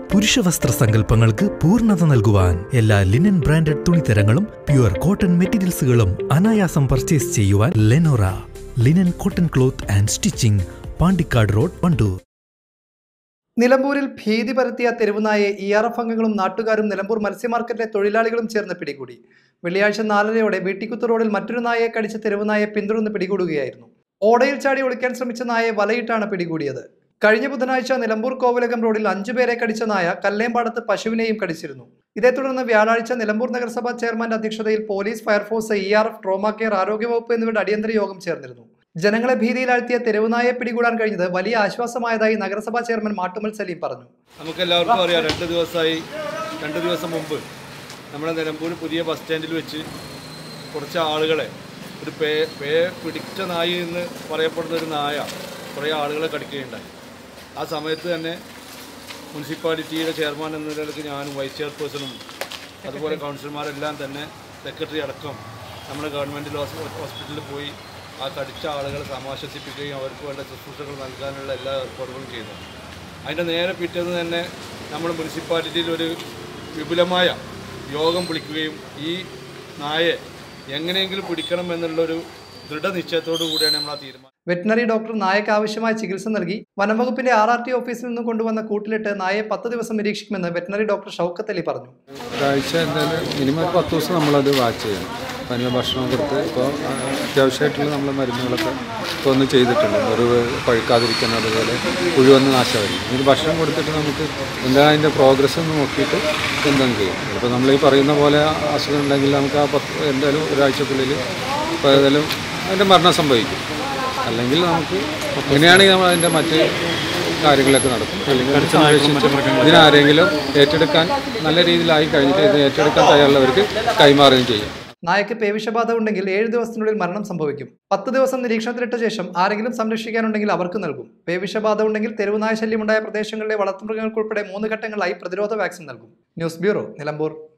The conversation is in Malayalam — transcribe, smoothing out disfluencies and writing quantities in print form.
പുരുഷവസ്ത്ര സങ്കല്പങ്ങൾക്ക് പൂർണ്ണത നൽകുവാൻ എല്ലാ ലിനൻ ബ്രാൻഡഡ് തുണിത്തരങ്ങളും പ്യുവർ കോട്ടൺ മെറ്റീരിയൽസുകളും അനായാസം പർച്ചേസ് ചെയ്യുവാൻ Lenora linen cotton cloth and stitching, Pandikkad road, Wandoor. നിലമ്പൂരിൽ ഭീതി പരത്തിയ തെരുവുനായെ ERF അംഗങ്ങളും നാട്ടുകാരും നിലമ്പൂർ മത്സ്യമാർക്കറ്റിലെ തൊഴിലാളികളും ചേർന്ന് പിടികൂടി. വെള്ളിയാഴ്ച 4:30 വീട്ടിക്കുത്ത് റോഡിൽ മറ്റൊരു നായയെ കടിച്ച തെരുവുനായെ പിന്തുടർന്ന് പിടികൂടുകയായിരുന്നു. ഓടയിൽ ചാടി ഒളിക്കാൻ ശ്രമിച്ച നായയെ വലയിട്ടാണ് പിടികൂടിയത്. കഴിഞ്ഞ ബുധനാഴ്ച നിലമ്പൂർ കോവിലകം റോഡിൽ 5 പേരെ കടിച്ച നായ കല്ലേമ്പാടത്ത് പശുവിനെയും കടിച്ചിരുന്നു. ഇതേ തുടർന്ന് വ്യാഴാഴ്ച നിലമ്പൂർ നഗരസഭാ ചെയർമാന്റെ അധ്യക്ഷതയിൽ police, fire force, ERF, trauma care, ആരോഗ്യവകുപ്പ് എന്നിവരുടെ അടിയന്തര യോഗം ചേർന്നിരുന്നു. ജനങ്ങളെ ഭീതിയിലാഴ്ത്തിയ തെരുവുനായെ പിടികൂടാൻ കഴിഞ്ഞത് വലിയ ആശ്വാസമായതായി നഗരസഭാ ചെയർമാൻ മാട്ടുമൽ സലീം പറഞ്ഞു. നമുക്കെല്ലാവർക്കും അറിയാം, 2 ദിവസം മുമ്പ് നമ്മുടെ നിലമ്പൂർ പുതിയ ബസ് സ്റ്റാൻഡിൽ വെച്ച് കുറച്ച് ആളുകളെ ഒരു പിടിച്ച നായി എന്ന് പറയപ്പെടുന്ന ഒരു നായ കുറേ ആളുകളെ കടിക്കുകയുണ്ടായി. ആ സമയത്ത് തന്നെ മുനിസിപ്പാലിറ്റിയുടെ ചെയർമാൻ എന്ന നിലയ്ക്ക് ഞാനും വൈസ് ചെയർപേഴ്സണും അതുപോലെ കൗൺസിലർമാരെല്ലാം തന്നെ സെക്രട്ടറി അടക്കം നമ്മുടെ ഗവൺമെൻറ് ഹോസ്പിറ്റലിൽ പോയി ആ കടിച്ച ആളുകളെ സമാശ്വസിപ്പിക്കുകയും അവർക്ക് വേണ്ട ശുശ്രൂഷകൾ നൽകാനുള്ള എല്ലാ ഏർപ്പാടുകളും ചെയ്തു. അതിൻ്റെ നേരെ പിറ്റേന്ന് തന്നെ നമ്മൾ മുനിസിപ്പാലിറ്റിയിൽ ഒരു വിപുലമായ യോഗം വിളിക്കുകയും ഈ നായയെ എങ്ങനെയെങ്കിലും പിടിക്കണം എന്നുള്ളൊരു ദൃഢനിശ്ചയത്തോടു കൂടിയാണ് നമ്മൾ ആ തീരുമാനം. വെറ്റിനറി ഡോക്ടർ നായക്ക് ആവശ്യമായ ചികിത്സ നൽകി. വനംവകുപ്പിന്റെ RRT ഓഫീസിൽ നിന്നും കൊണ്ടുവന്ന കൂട്ടിലിട്ട് നായയെ 10 ദിവസം നിരീക്ഷിക്കുമെന്ന് വെറ്റിനറി ഡോക്ടർ ഷൗക്കത്ത് അലി പറഞ്ഞു. ഒരാഴ്ച എന്തായാലും മിനിമം 10 ദിവസം നമ്മളത് വാച്ച് ചെയ്യണം. അതിന് ഭക്ഷണം കൊടുത്ത് ഇപ്പോൾ അത്യാവശ്യമായിട്ടുള്ള നമ്മൾ മരുന്നുകളൊക്കെ ഇപ്പോൾ ഒന്ന് ചെയ്തിട്ടുണ്ട്. ഒരു പഴുക്കാതിരിക്കാൻ, അതുപോലെ പുഴുവന്ന് നാശമായിരിക്കും. ഇതിന് ഭക്ഷണം കൊടുത്തിട്ട് നമുക്ക് എന്താ അതിൻ്റെ പ്രോഗ്രസ് ഒന്ന് നോക്കിയിട്ട് എന്തെങ്കിലും ചെയ്യും. ഇപ്പോൾ നമ്മൾ ഈ പറയുന്ന പോലെ അസുഖം ഉണ്ടെങ്കിൽ നമുക്ക് ആ എന്തായാലും ഒരാഴ്ചക്കുള്ളിൽ ഇപ്പോൾ ഏതായാലും അതിൻ്റെ മരണം സംഭവിക്കും. അല്ലെങ്കിൽ നമുക്ക് ഇങ്ങനെയാണെങ്കിൽ നമ്മൾ അതിൻ്റെ മറ്റ് കാര്യങ്ങളൊക്കെ നടക്കും. അല്ലെങ്കിൽ ഇതിനാരെങ്കിലും ഏറ്റെടുക്കാൻ നല്ല രീതിയിലായി കഴിഞ്ഞിട്ട് ഇത് ഏറ്റെടുക്കാൻ തയ്യാറുള്ളവർക്ക് കൈമാറുകയും ചെയ്യും. നായക്ക് പേവിഷബാധ ഉണ്ടെങ്കിൽ 7 ദിവസത്തിനുള്ളിൽ മരണം സംഭവിക്കും. 10 ദിവസം നിരീക്ഷണത്തിലിട്ട ശേഷം ആരെങ്കിലും സംരക്ഷിക്കാനുണ്ടെങ്കിൽ അവർക്ക് നൽകും. പേവിഷബാധ ഉണ്ടെങ്കിൽ തെരുവുനായ ശല്യമുണ്ടായ പ്രദേശങ്ങളിലെ വളർത്തുമൃഗങ്ങൾക്കുൾപ്പെടെ 3 ഘട്ടങ്ങളായി പ്രതിരോധ വാക്സിൻ നൽകും. News bureau, Nilambur.